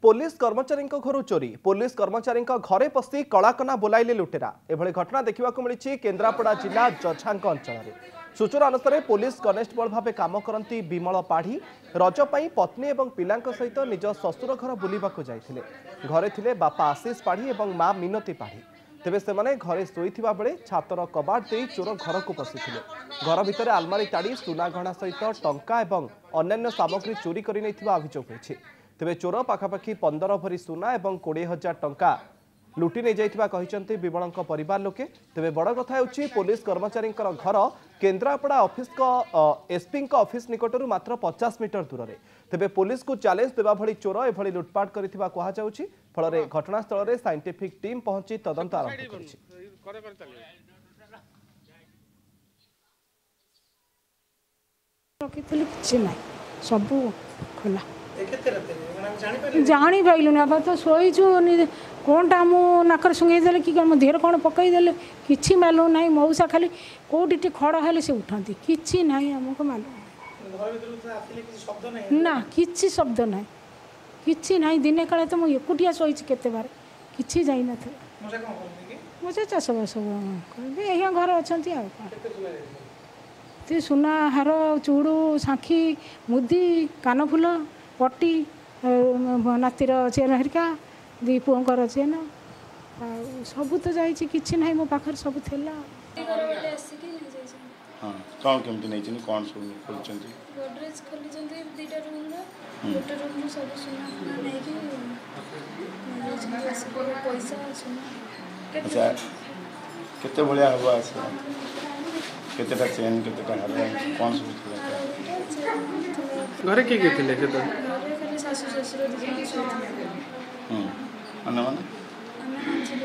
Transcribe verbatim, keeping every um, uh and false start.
Police कर्मचारी घर चोरी पुलिस कर्मचारी घरे पशि कलाकना बोलाइले लुटेरा एभली घटना देखा मिली केन्द्रापड़ा जिला जछांक अंचल सूचना अनुसार पुलिस कनेस्टेबल भाव कम करती विमल पाढ़ी रजपाई पत्नी और पिला सहित निज शशुर घर बुलवाक जाते घरे थिले बापा आशीष पाढ़ी और माँ मिनती पाढ़ी तेबे से घरे शोइथिबा बेले छातर कबाट दे चोर घर को पशिथिले घर भितर आलमारी ताड़ी सुना गहना सहित टंका और अन्य सामग्री चोरी कर अभियोग होइछि। तेबे चोर पाखापाखि पंदर भरी सुना और कोड़े हजार टंका लुटि नहीं जाइथिबा कहिसंती विमलक परिवार लोके। तेबे बड़ कथा होछि पुलिस कर्मचारी घर केन्द्रापड़ा ऑफिस एसपी ऑफिस निकटरू मात्र पचास मीटर दूर में। तेबे पुलिस को चैलेंज देवा भली चोर एभली लुटपाट करिथिबा कहा जाउछि। फल घटनास्थल में साइंटिफिक टीम पहुंची तदंत आरंभ करिछि। सब खोला जानी पाइलुनि अब तो शोचु कौनटा मु नाकर सुंगेदे कि मो देह कौन पकईदे कि मालूम ना मऊसा खाली कौटी टे खड़ हेले से उठती कि ना आमको मालूम ना कि शब्द ना कि ना दिने काले तो मुझे एकुटिया शोची केते बार कि जाई न मुझे चाष बास यहाँ घर अच्छा सुना हार चूड़ू साखी मुदी कानफुल पटी नातिर चेन हरिका दी पुओंकर चेन सब तो जाइए कि ना मो पाखर सब थिला हां कौन केमती नहीं छिन कौन सब खोलचंती गोदरेज खोलिचंती दीटा रूम रो गोटे रूम रो सब सुना नै कि पैसा सुना अच्छा केते बढ़िया हवा আছে केतेटा चेन केतेटा हार कौन सब घरे के के थिले के तो घरे खाली सासु ससुर दिजन हम अन्ना माने